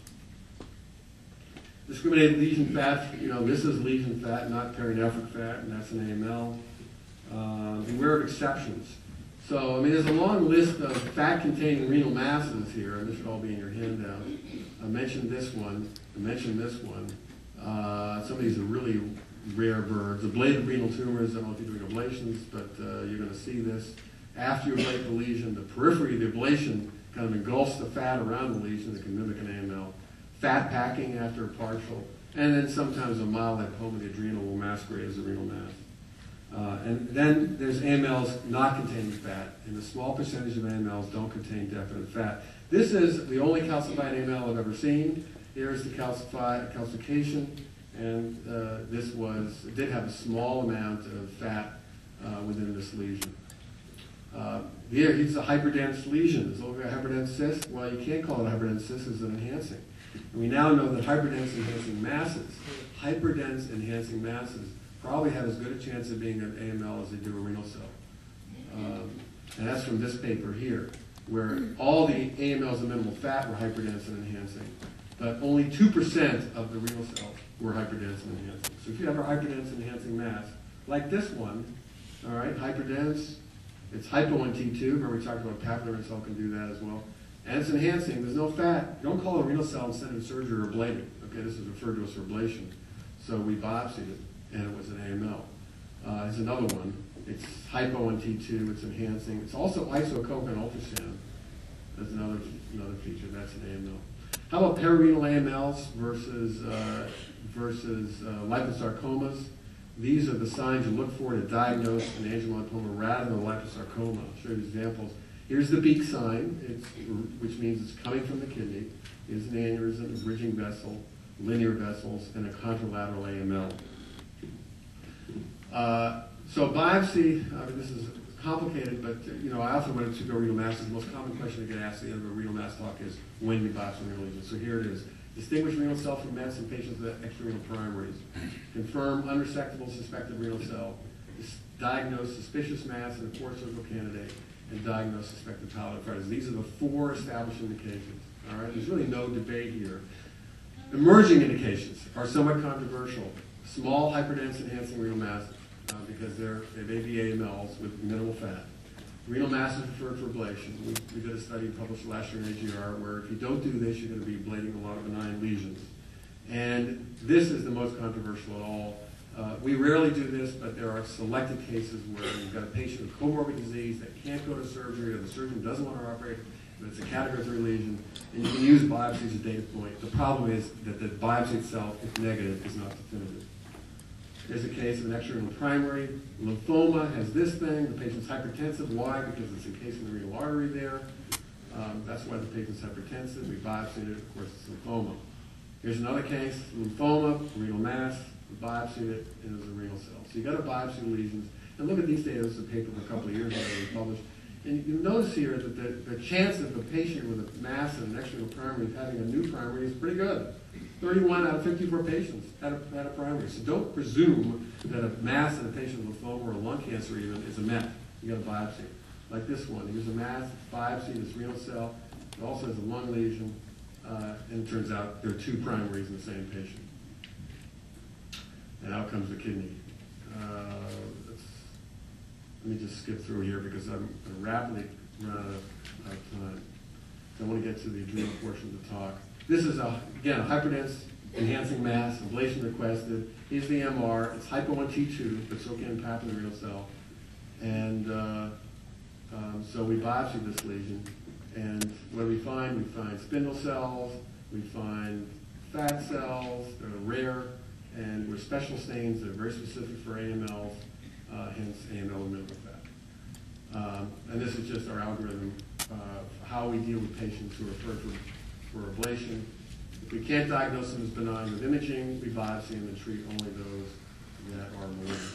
Discriminated lesion fat, you know, this is lesion fat, not perinephric fat, and that's an A M L. Uh, beware of exceptions. So, I mean, there's a long list of fat-containing renal masses here, and this should all be in your handout. I mentioned this one. I mentioned this one. Uh, some of these are really rare birds. Ablated renal tumors, I don't know if you're doing ablations, but uh, you're going to see this. After you ablate the lesion, the periphery of the ablation kind of engulfs the fat around the lesion that can mimic an A M L. Fat packing after a partial, and then sometimes a mild lipoma, the adrenal will masquerade as a renal mass. Uh, and then there's A M Ls not containing fat, and a small percentage of A M Ls don't contain definite fat. This is the only calcified A M L I've ever seen. Here's the calcified calcification, and uh, this was it did have a small amount of fat uh, within this lesion. Uh, here, it's a hyperdense lesion. Is it a hyperdense cyst? Well, you can't call it a hyperdense cyst; it's an enhancing. And we now know that hyperdense enhancing masses, hyperdense enhancing masses, probably have as good a chance of being an A M L as they do a renal cell. Um, and that's from this paper here. where all the A M Ls of minimal fat were hyperdense and enhancing, but only two percent of the renal cells were hyperdense and enhancing. So if you have a hyperdense and enhancing mass, like this one, all right, hyperdense, it's hypo in T two, remember we talked about papillary renal cell can do that as well, and it's enhancing, there's no fat. You don't call it a renal cell and send it to surgery or ablate it. Okay, this is referred to as for ablation. So we biopsied it, and it was an A M L. Uh, here's another one. It's hypo in T two, it's enhancing. It's also isocoque on ultrasound. That's another, another feature, that's an A M L. How about perirenal A M Ls versus, uh, versus uh, liposarcomas? These are the signs you look for to diagnose an angiolipoma rather than a liposarcoma. I'll show you examples. Here's the beak sign, it's, which means it's coming from the kidney. Here's an aneurysm, a bridging vessel, linear vessels, and a contralateral A M L. Uh, so biopsy, I mean, this is complicated, but uh, you know, I often, when it's to go renal masses, the most common question I get asked at the end of a renal mass talk is, when do you biopsy renal lesions? So here it is. Distinguish renal cell from mets in patients with extrarenal primaries. Confirm unresectable suspected renal cell. Diagnose suspicious mass in a poor surgical candidate. And diagnose suspected pyelonephritis. These are the four established indications. All right, there's really no debate here. Emerging indications are somewhat controversial. Small hyperdense enhancing renal masses, uh, because they're, they may be A M Ls with minimal fat. Renal masses referred for ablation. We, we did a study published last year in A G R where if you don't do this, you're going to be ablating a lot of benign lesions. And this is the most controversial of all. Uh, we rarely do this, but there are selected cases where you've got a patient with comorbid disease that can't go to surgery, or the surgeon doesn't want to operate, but it's a category three lesion, and you can use biopsy as a data point. The problem is that the biopsy itself, if negative, is not definitive. Here's a case of an extrarenal primary. Lymphoma has this thing. The patient's hypertensive. Why? Because it's encased in the renal artery there. Um, that's why the patient's hypertensive. We biopsied it. Of course, it's lymphoma. Here's another case, lymphoma, renal mass. We biopsied it, and it was a renal cell. So you got to biopsy the lesions. And look at these data. This is a paper from a couple of years ago that we published. And you notice here that the, the chance of a patient with a mass and an extrarenal primary having a new primary is pretty good. thirty-one out of fifty-four patients had a, had a primary. So don't presume that a mass in a patient with lymphoma or lung cancer even is a met. You got a biopsy. Like this one. Here's a mass, biopsy, this renal cell. It also has a lung lesion. Uh, and it turns out there are two primaries in the same patient. And out comes the kidney. Uh, let's, let me just skip through here because I'm going to rapidly run out of, out of time. So I want to get to the adrenal portion of the talk. This is, a, again, a hyperdense enhancing mass, ablation requested. Here's the M R. It's hypo in T two, but so can papillary renal cell. And uh, um, so we biopsy this lesion. And what do we find? We find spindle cells. We find fat cells. They're rare. And we're special stains that are very specific for A M Ls, uh, hence A M L with minimal fat. Um, and this is just our algorithm uh, for how we deal with patients who are referred for, for ablation. If we can't diagnose them as benign with imaging, we biopsy them and treat only those that are malignant.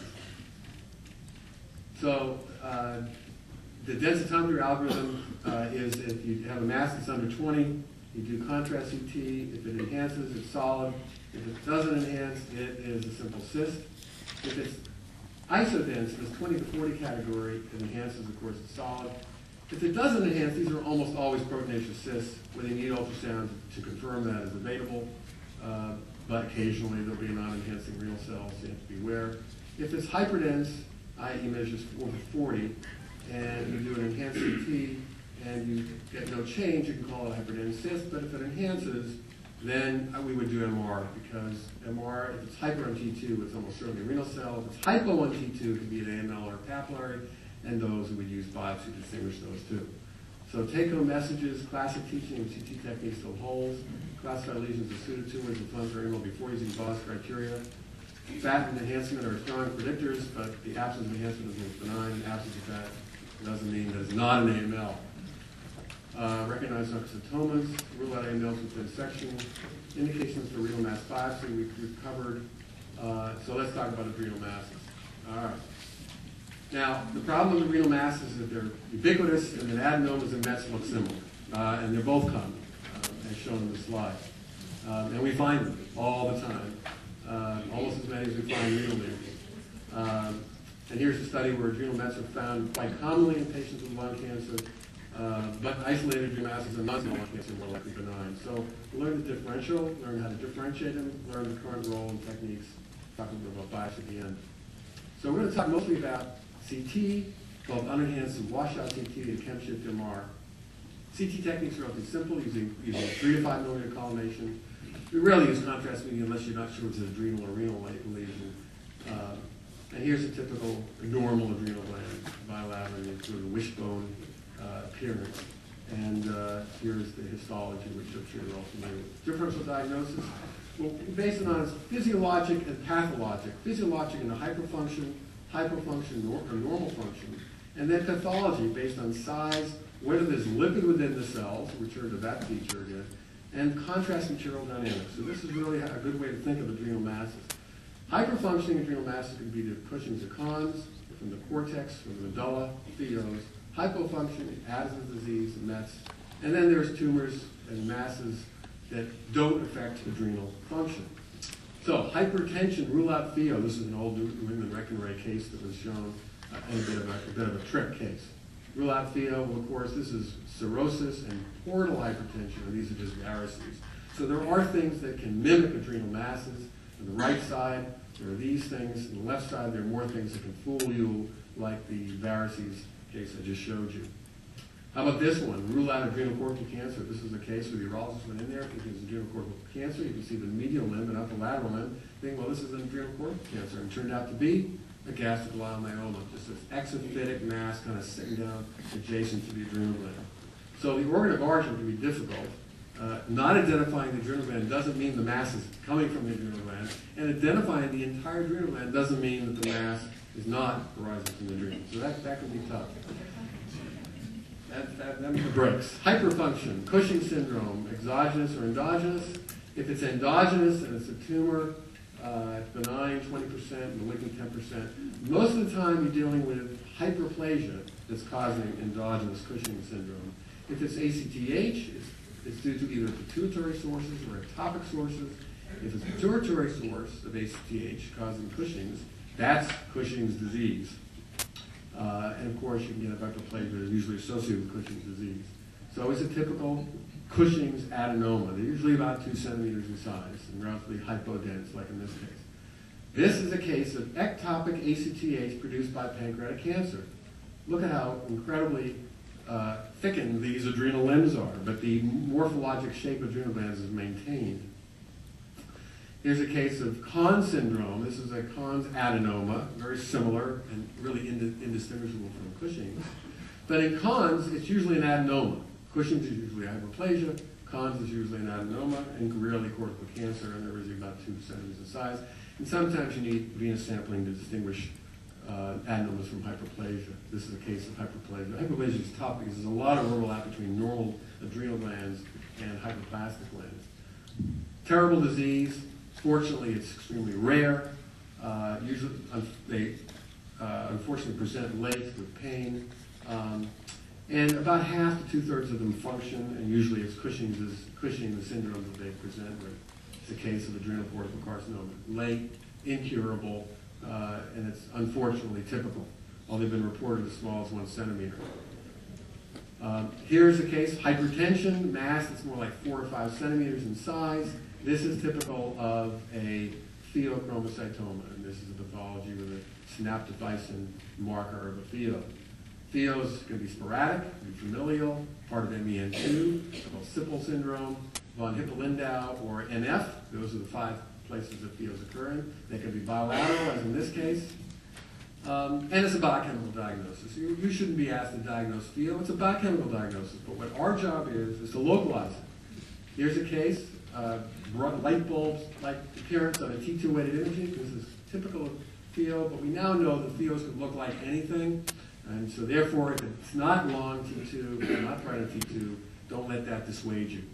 So uh, the densitometry algorithm uh, is if you have a mass that's under twenty, you do contrast C T. If it enhances, it's solid. If it doesn't enhance, it is a simple cyst. If it's isodense, in this twenty to forty category, it enhances, of course, it's solid. If it doesn't enhance, these are almost always proteination cysts, where they need ultrasound to confirm that is available. Uh, but occasionally there'll be non-enhancing renal cells, so you have to beware. If it's hyperdense, that is measures over forty, and you do an enhanced C T, and you get no change, you can call it a hyperdense cyst. But if it enhances, then we would do M R, because M R, if it's hyper on T two, it's almost certainly a renal cell. If it's hypo on T two, it could be an A M L or a papillary, and those we would use biopsy to distinguish those two. So take-home messages, classic teaching of C T techniques still holds. Classify lesions as pseudotumors and inflammatory renal before using BOS criteria. Fat and enhancement are strong predictors, but the absence of enhancement is benign. Absence of fat doesn't mean that it's not an A M L. Uh, recognize sarcomas, rule out A M Ls with dissection, indications for renal mass biopsy we, we've covered. Uh, so let's talk about adrenal masses. All right. Now, the problem with renal masses is that they're ubiquitous, and that adenomas and mets look similar. Uh, and they're both common, uh, as shown in the slide. Um, and we find them all the time, uh, almost as many as we find renal lesions. Um, and here's a study where adrenal mets are found quite commonly in patients with lung cancer. Uh, but isolated adrenal masses and non-small cancer are more likely benign. So learn the differential, learn how to differentiate them, learn the current role and techniques, talk a little bit about bias at the end. So we're going to talk mostly about C T, both unenhanced and washout C T, and chemshift M R. C T techniques are relatively simple, using, using three to five millimeter collimation. We rarely use contrast media unless you're not sure it's an adrenal or renal lesion. Uh, and here's a typical normal adrenal gland, bilaterally including a wishbone uh, appearance. And uh, here's the histology, which I'm sure you're all familiar with. Differential diagnosis, well, based on its physiologic and pathologic. Physiologic in a hyperfunction, hypofunction, nor or normal function. And then pathology based on size, whether there's lipid within the cells, return to that feature again, and contrast material dynamics. So this is really a good way to think of adrenal masses. Hyperfunctioning adrenal masses can be the Cushing's or Conn's, from the cortex, from the medulla, Theos. Hypofunctioning, Addison's disease, and Mets. And then there's tumors and masses that don't affect adrenal function. So hypertension, rule out Theo. This is an old New England Reckenray case that was shown, uh, and a bit, of a, a bit of a trick case. Rule out Theo, well, of course, this is cirrhosis and portal hypertension, and these are just varices. So there are things that can mimic adrenal masses. On the right side, there are these things. On the left side, there are more things that can fool you, like the varices case I just showed you. How about this one? Rule out adrenal cortical cancer. This is a case where the urologist went in there thinking it's adrenal cortical cancer. You can see the medial limb and upper lateral limb, thinking, well, this is an adrenal cortical cancer, and it turned out to be a gastric leiomyoma, just this exophytic mass kind of sitting down adjacent to the adrenal gland. So the organ of origin can be difficult. Uh, not identifying the adrenal gland doesn't mean the mass is coming from the adrenal gland, and identifying the entire adrenal gland doesn't mean that the mass is not arising from the adrenal. So that, that can be tough. That, that, that breaks. Hyperfunction, Cushing syndrome, exogenous or endogenous. If it's endogenous and it's a tumor, uh, it's benign, twenty percent, malignant, ten percent. Most of the time, you're dealing with hyperplasia that's causing endogenous Cushing syndrome. If it's A C T H, it's, it's due to either pituitary sources or ectopic sources. If it's a pituitary source of A C T H causing Cushing's, that's Cushing's disease. Uh, and of course, you can get a hyperplasia that is usually associated with Cushing's disease. So it's a typical Cushing's adenoma. They're usually about two centimeters in size and relatively hypodense, like in this case. This is a case of ectopic A C T H produced by pancreatic cancer. Look at how incredibly uh, thickened these adrenal limbs are, but the morphologic shape of adrenal glands is maintained. Here's a case of Conn's syndrome. This is a Conn's adenoma, very similar and really indistinguishable from Cushing's. But in Conn's, it's usually an adenoma. Cushing's is usually hyperplasia. Conn's is usually an adenoma, and rarely cortical cancer, and they're usually about two centimeters in size. And sometimes you need venous sampling to distinguish uh, adenomas from hyperplasia. This is a case of hyperplasia. Hyperplasia is tough because there's a lot of overlap between normal adrenal glands and hyperplastic glands. Terrible disease. Fortunately, it's extremely rare. Uh, usually, um, they uh, unfortunately present late with pain. Um, and about half to two-thirds of them function, and usually it's Cushing's, is Cushing's syndrome that they present with. It's a case of adrenal cortical carcinoma. Late, incurable, uh, and it's unfortunately typical, although they've been reported as small as one centimeter. Um, here's a case, hypertension, mass that's more like four or five centimeters in size. This is typical of a pheochromocytoma, and this is a pathology with a synaptophysin marker of a pheo. Pheos can be sporadic, can be familial, part of M E N two, called Sippel syndrome, von Hippel-Lindau, or N F. Those are the five places that pheos occur in. They can be bilateral, as in this case. Um, and it's a biochemical diagnosis. You, you shouldn't be asked to diagnose pheo. It's a biochemical diagnosis, but what our job is, is to localize it. Here's a case, uh, light bulbs, like appearance on a T two weighted imaging. This is typical of pheo, but we now know that pheos could look like anything. And so therefore, if it's not long T two, not bright on T two, don't let that dissuade you.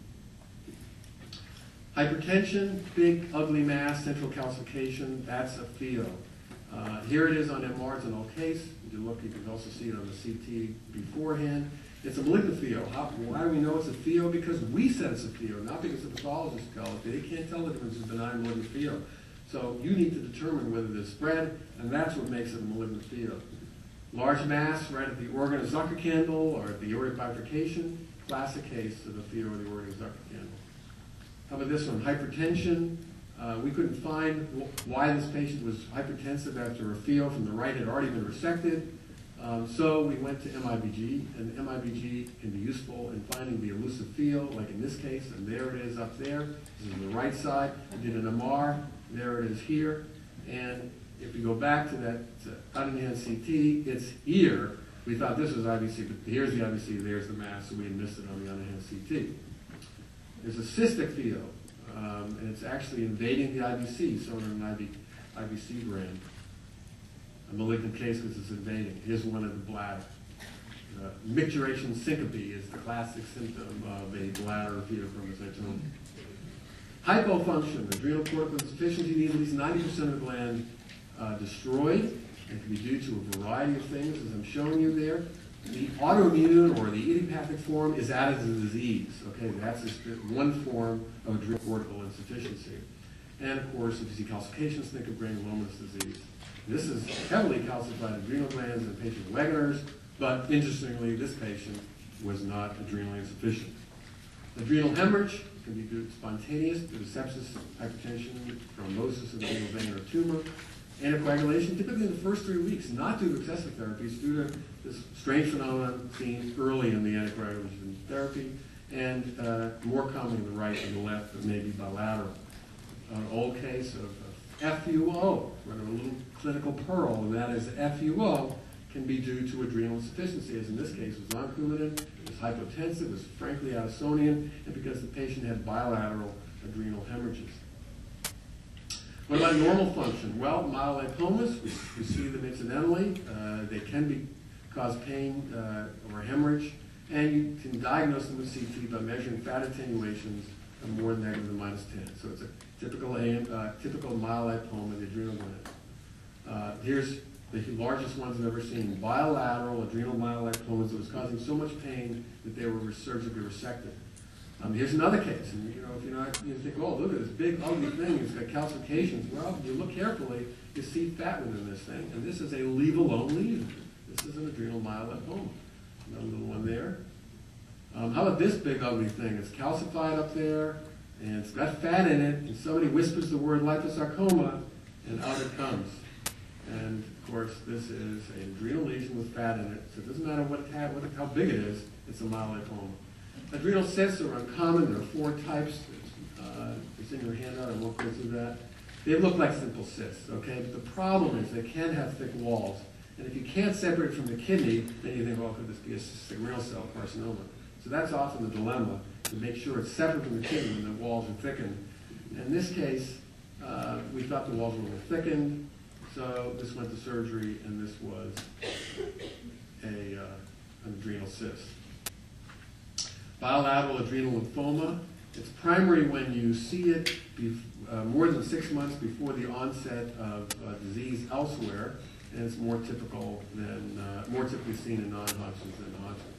Hypertension, big, ugly mass, central calcification, that's a pheo. Uh, here it is on M R, it's an old case. You can look, you can also see it on the C T beforehand. It's a malignant pheo. How, why do we know it's a pheo? Because we said it's a pheo, not because the pathologists tell it. They can't tell the difference between benign and malignant pheo. So you need to determine whether there's spread, and that's what makes it a malignant pheo. Large mass right at the organ of Zuckerkandl or at the aortic bifurcation, classic case of a theor of the organ of Zuckerkandl. How about this one, hypertension? Uh, we couldn't find why this patient was hypertensive after a pheo from the right had already been resected. Um, so we went to M I B G, and M I B G can be useful in finding the elusive pheo, like in this case, and there it is up there. This is the right side. We did an M R, there it is here. And if you go back to that uh, unenhanced C T, it's here. We thought this was I B C, but here's the I B C, there's the mass, so we had missed it on the unenhanced C T. There's a cystic pheo, um, and it's actually invading the I B C, so in an I B, I B C brand. A malignant case because it's invading. Here's one of the bladder. Uh, micturition syncope is the classic symptom of a bladder pheochromocytoma. Hypofunction, adrenal cortical insufficiency, needs at least ninety percent of the gland uh, destroyed. It can be due to a variety of things, as I'm showing you there. The autoimmune or the idiopathic form is added to the disease. Okay, that's just one form of adrenal cortical insufficiency. And of course, if you see calcifications, think of granulomatous disease. This is heavily calcified adrenal glands in patient Wegener's, but interestingly, this patient was not adrenally insufficient. Adrenal hemorrhage can be due to spontaneous, due to sepsis, hypertension, thrombosis of the adrenal vein or tumor. Anticoagulation, typically in the first three weeks, not due to excessive therapies, due to this strange phenomenon seen early in the anticoagulation therapy, and uh, more common in the right and the left, but maybe bilateral. An old case of F U O, a little clinical pearl, and that is F U O can be due to adrenal insufficiency, as in this case was non-coumadin, it was hypotensive, it was frankly Addisonian, and because the patient had bilateral adrenal hemorrhages. What about normal function? Well, myelipomas, we, we see them incidentally. Uh, they can be, cause pain uh, or hemorrhage, and you can diagnose them with C T by measuring fat attenuations of more negative than minus ten. So it's a typical, uh, typical myelipoma of the adrenal gland. Uh, here's the largest ones I've ever seen, bilateral adrenal myelipomas that was causing so much pain that they were surgically resected. Um, here's another case, and you know, if you're not, you think, oh, look at this big ugly thing, it's got calcifications. Well, if you look carefully, you see fat within this thing, and this is a leave-alone lesion. This is an adrenal myelipoma. Another little one there. Um, how about this big ugly thing? It's calcified up there, and it's got fat in it, and somebody whispers the word liposarcoma, and out it comes. And of course, this is an adrenal lesion with fat in it, so it doesn't matter what it had, what, how big it is, it's a myelipoma. Adrenal cysts are uncommon. There are four types. Uh, it's in your handout. I won't go through that. They look like simple cysts, okay? But the problem is they can have thick walls. And if you can't separate from the kidney, then you think, oh, could this be a cystic renal cell carcinoma? So that's often the dilemma, to make sure it's separate from the kidney when the walls are thickened. In this case, uh, we thought the walls were a little thickened, so this went to surgery, and this was a, uh, an adrenal cyst. Bilateral adrenal lymphoma. It's primary when you see it uh, more than six months before the onset of uh, disease elsewhere, and it's more typical than uh, more typically seen in non-Hodgkin's than Hodgkin's.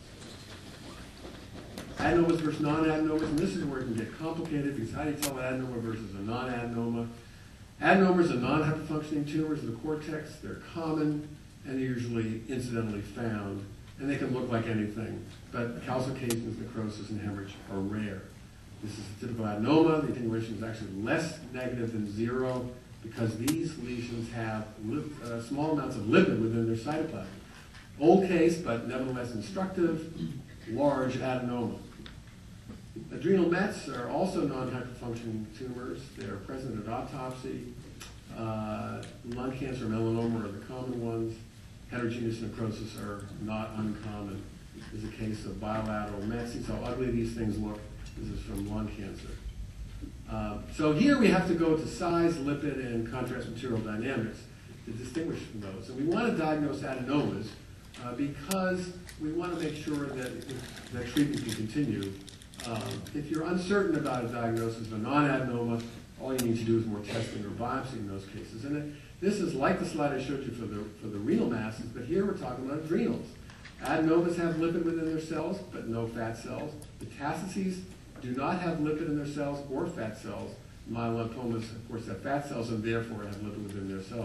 Adenomas versus non-adenomas, and this is where it can get complicated because how do you tell an adenoma versus a non-adenoma? Adenomas are non-hyperfunctioning tumors of the cortex. They're common and they're usually incidentally found, and they can look like anything, but calcifications, necrosis, and hemorrhage are rare. This is a typical adenoma. The attenuation is actually less negative than zero because these lesions have uh, small amounts of lipid within their cytoplasm. Old case, but nevertheless instructive, large adenoma. Adrenal mets are also non-hyperfunctioning tumors. They are present at autopsy. Uh, lung cancer, melanoma are the common ones. Heterogeneous necrosis are not uncommon. This is a case of bilateral mets. See how ugly these things look. This is from lung cancer. Uh, so here we have to go to size, lipid, and contrast material dynamics to distinguish from those. And we want to diagnose adenomas uh, because we want to make sure that, that treatment can continue. Um, if you're uncertain about a diagnosis of a non-adenoma, all you need to do is more testing or biopsy in those cases. And it, this is like the slide I showed you for the, for the renal masses, but here we're talking about adrenals. Adenomas have lipid within their cells, but no fat cells. Metastases do not have lipid in their cells or fat cells. Myelolipomas, of course, have fat cells and therefore have lipid within their cells.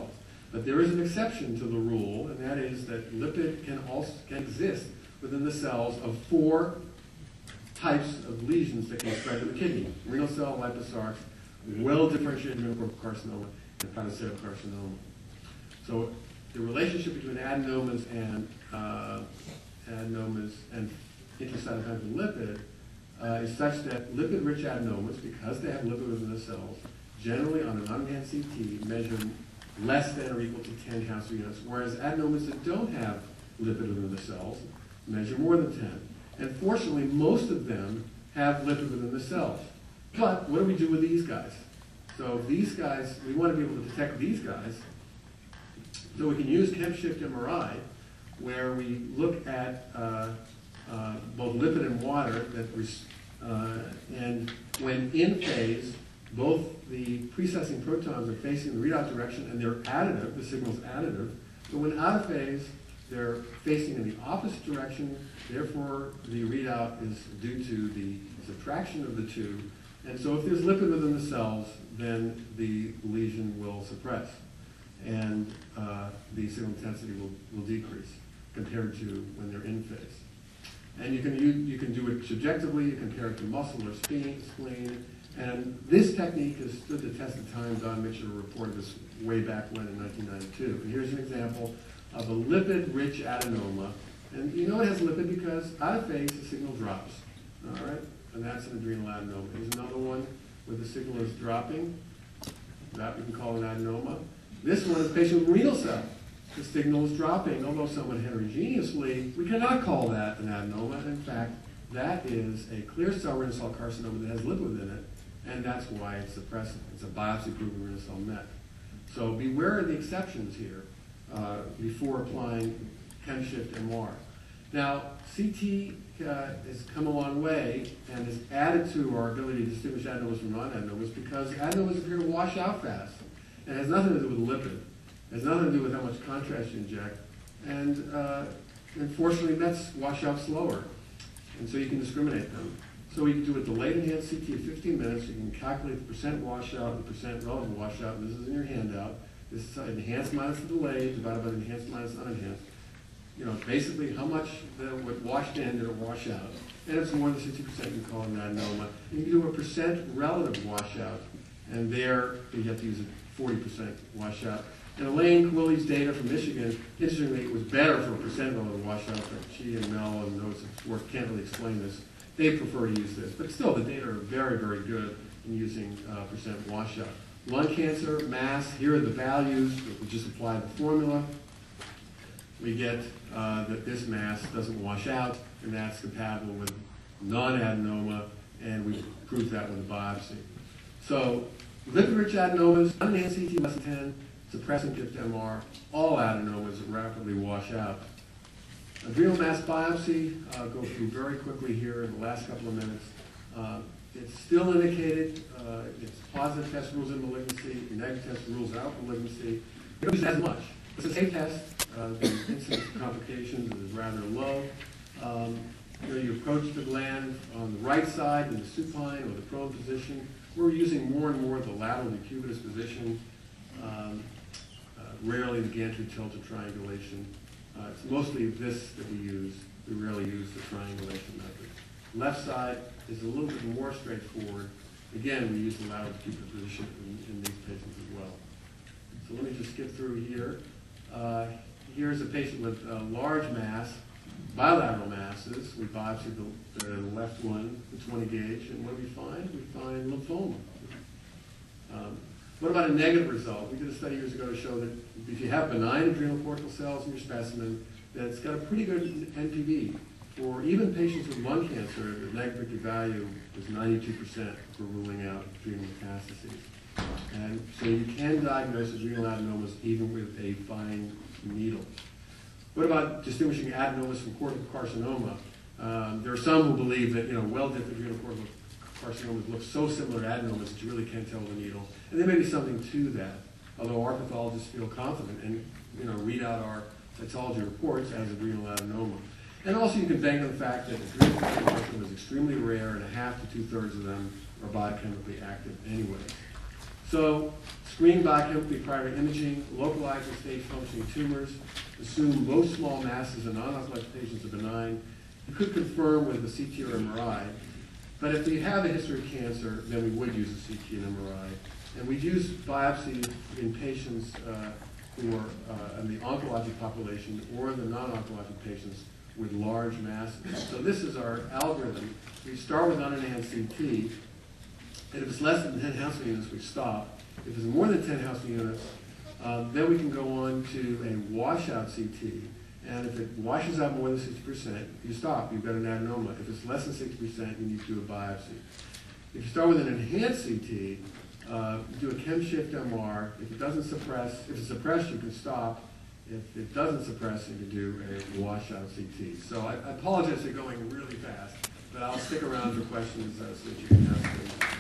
But there is an exception to the rule, and that is that lipid can also can exist within the cells of four types of lesions that can spread to the kidney: renal cell liposarx, well-differentiated mucosal carcinoma, and hepatocellular carcinoma. So the relationship between adenomas and uh, adenomas and intracytotoxic lipid uh, is such that lipid-rich adenomas, because they have lipid within the cells, generally on an unenhanced C T measure less than or equal to ten Hounsfield units, whereas adenomas that don't have lipid within the cells measure more than ten. And fortunately, most of them have lipid within the cells. But what do we do with these guys? So these guys, we want to be able to detect these guys. So we can use ChemShift M R I, where we look at uh, uh, both lipid and water, that res uh, and when in phase, both the precessing protons are facing the readout direction and they're additive, the signal's additive. But when out of phase, they're facing in the opposite direction, therefore the readout is due to the subtraction of the two. And so if there's lipid within the cells, then the lesion will suppress, and uh, the signal intensity will, will decrease compared to when they're in phase. And you can, you, you can do it subjectively, you compare it to muscle or spleen, spleen, and this technique has stood the test of time. Don Mitchell reported this way back when in nineteen ninety-two. And here's an example of a lipid-rich adenoma. And you know it has lipid because out of phase, the signal drops. All right? And that's an adrenal adenoma. Here's another one where the signal is dropping. That we can call an adenoma. This one is a patient with renal cell. The signal is dropping, although somewhat heterogeneously. We cannot call that an adenoma. In fact, that is a clear cell renal cell carcinoma that has lipid within it, and that's why it's suppressive. It's a biopsy-proven renal cell met. So beware of the exceptions here uh, before applying ChemShift M R. Now, C T uh, has come a long way and has added to our ability to distinguish adenomas from non-adenomas because adenomas appear to wash out fast. It has nothing to do with lipid. It has nothing to do with how much contrast you inject. And uh, unfortunately, mets wash out slower. And so you can discriminate them. So we can do a delayed enhanced C T at fifteen minutes. You can calculate the percent washout and the percent relative washout. And this is in your handout. This is enhanced minus the delay divided by the enhanced minus unenhanced. You know, basically how much the, what washed in did it wash out. And if it's more than sixty percent, you call it an adenoma. And you can do a percent relative washout. And there, you have to use a forty percent washout. And Elaine Quilley's data from Michigan, interestingly, it was better for a percent relative washout, but she and Mel and those work can't really explain this. They prefer to use this. But still, the data are very, very good in using uh, percent washout. Lung cancer, mass, here are the values. We just apply the formula. We get uh, that this mass doesn't wash out, and that's compatible with non-adenoma, and we proved that with a biopsy. So, lipid-rich adenomas, unenhanced C T less than ten, suppressing ChemShift M R, all adenomas rapidly wash out. Adrenal mass biopsy, I'll go through very quickly here in the last couple of minutes. Uh, it's still indicated, uh, it's positive test rules in malignancy, negative test rules out malignancy. We don't use it as much. It's a safe test. Uh, the incidence of complications is rather low. Um, you know, you approach the gland on the right side in the supine or the prone position. We're using more and more the lateral decubitus position. Um, uh, rarely the gantry tilted triangulation. Uh, it's mostly this that we use. We rarely use the triangulation method. Left side is a little bit more straightforward. Again, we use the lateral decubitus position in, in these patients as well. So let me just skip through here. Uh, here's a patient with a large mass, bilateral masses. We biopsied the, the left one, the twenty gauge, and what do we find? We find lymphoma. Um, what about a negative result? We did a study years ago to show that if you have benign adrenal cortical cells in your specimen, that it's got a pretty good N P V. For even patients with lung cancer, the negative predictive value is ninety-two percent for ruling out adrenal metastases. And so you can diagnose adrenal adenomas even with a fine needle. What about distinguishing adenomas from cortical carcinoma? Um, there are some who believe that, you know, well-dipped adrenal cortical carcinomas look so similar to adenomas that you really can't tell the needle. And there may be something to that, although our pathologists feel confident and, you know, read out our cytology reports as adrenal adenoma. And also you can bank on the fact that adrenal carcinoma is extremely rare, and a half to two-thirds of them are biochemically active anyway. So screen biochemically prior to imaging, localize the stage functioning tumors, assume most small masses in non-oncologic patients are benign. You could confirm with a C T or M R I, but if you have a history of cancer, then we would use a C T and M R I. And we'd use biopsy in patients uh, who are uh, in the oncologic population or the non-oncologic patients with large masses. So this is our algorithm. We start with unenhanced C T, and if it's less than ten Hounsfield units, we stop. If it's more than ten Hounsfield units, um, then we can go on to a washout C T. And if it washes out more than sixty percent, you stop. You've got an adenoma. If it's less than sixty percent, you need to do a biopsy. If you start with an enhanced C T, uh, do a chem-shift M R. If it doesn't suppress, if it's suppressed, you can stop. If it doesn't suppress, you can do a washout C T. So I, I apologize for going really fast, but I'll stick around for questions uh, so that you can ask them.